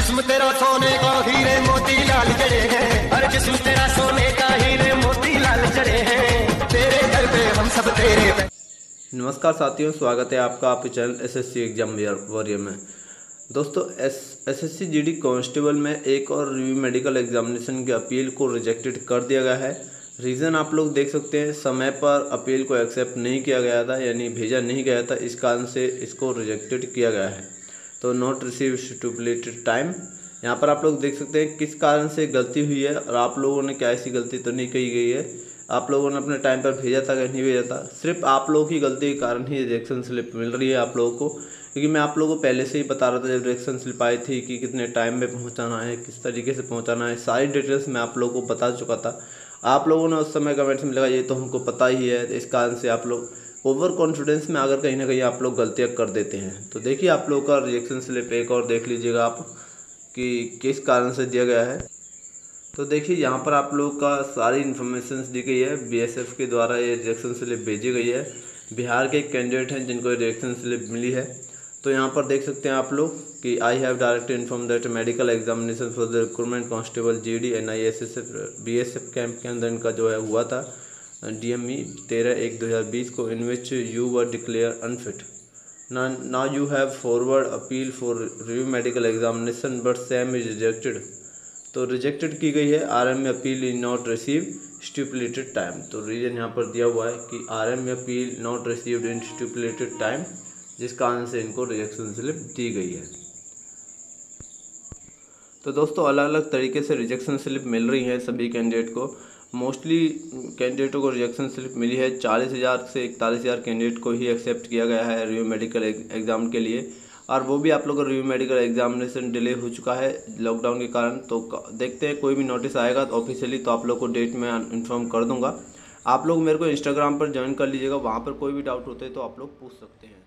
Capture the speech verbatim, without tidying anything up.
जिस्म तेरा सोने का हीरे मोती लाल जड़े हैं, हर जिस्म तेरा सोने का हीरे मोती लाल जड़े हैं, तेरे घर पे हम सब तेरे पे। नमस्कार साथियों, स्वागत है आपका आपके चैनल एसएससी एग्जाम वॉरियर में। दोस्तों एस एसएससी जीडी कांस्टेबल में एक और रिव्यू मेडिकल एग्जामिनेशन की अपील को रिजेक्टेड कर दिया गया है। रीज़न आप लोग देख सकते हैं, समय पर अपील को एक्सेप्ट नहीं किया गया था, यानी भेजा नहीं गया था, इस कारण से इसको रिजेक्टेड किया गया है। तो नॉट रिसीव स्टिपुलेटेड टाइम, यहाँ पर आप लोग देख सकते हैं किस कारण से गलती हुई है और आप लोगों ने क्या ऐसी गलती तो नहीं की गई है। आप लोगों ने अपने टाइम पर भेजा था कि नहीं भेजा था, सिर्फ आप लोगों की गलती के कारण ही रिजेक्शन स्लिप मिल रही है आप लोगों को। क्योंकि मैं आप लोगों को पहले से ही बता रहा था जब रिजेक्शन स्लिप आई थी कि कितने टाइम में पहुंचाना है, किस तरीके से पहुंचाना है, सारी डिटेल्स मैं आप लोगों को बता चुका था। आप लोगों ने उस समय कमेंट्स में लगा ये तो हमको पता ही है, इस कारण से आप लोग ओवर कॉन्फिडेंस में अगर कहीं ना कहीं आप लोग गलतियाँ कर देते हैं। तो देखिए आप लोगों का रिजेक्शन स्लिप एक और देख लीजिएगा आप कि किस कारण से दिया गया है। तो देखिए यहाँ पर आप लोगों का सारी इन्फॉर्मेशन दी गई है। बीएसएफ के द्वारा ये रिजेक्शन स्लिप भेजी गई है। बिहार के एक कैंडिडेट हैं जिनको रिजेक्शन स्लिप मिली है। तो यहाँ पर देख सकते हैं आप लोग कि I have direct inform that medical examination for the recruitment constable GD NISSF BSF camp के अंदर इनका जो है हुआ था डीएमई तेरह एक दो हज़ार बीस को, in which you were declare unfit. Now you have forward appeal for review medical examination but same is rejected. तो रिजेक्टेड की गई है। R M appeal is not receive stipulated time. तो रीजन यहाँ पर दिया हुआ है कि R M appeal not received in stipulated time, जिस कारण से इनको रिजेक्शन स्लिप दी गई है। तो दोस्तों अलग अलग तरीके से रिजेक्शन स्लिप मिल रही है सभी कैंडिडेट को। मोस्टली कैंडिडेटों को रिजेक्शन स्लिप मिली है। चालीस हज़ार से इकतालीस हज़ार कैंडिडेट को ही एक्सेप्ट किया गया है रिव्यू मेडिकल एग्ज़ाम के लिए, और वो भी आप लोगों का रिव्यू मेडिकल एग्जामिनेशन डिले हो चुका है लॉकडाउन के कारण। तो देखते हैं कोई भी नोटिस आएगा तो ऑफिशियली तो आप लोग को डेट में इन्फॉर्म कर दूंगा। आप लोग मेरे को इंस्टाग्राम पर ज्वाइन कर लीजिएगा, वहाँ पर कोई भी डाउट होते हैं तो आप लोग पूछ सकते हैं।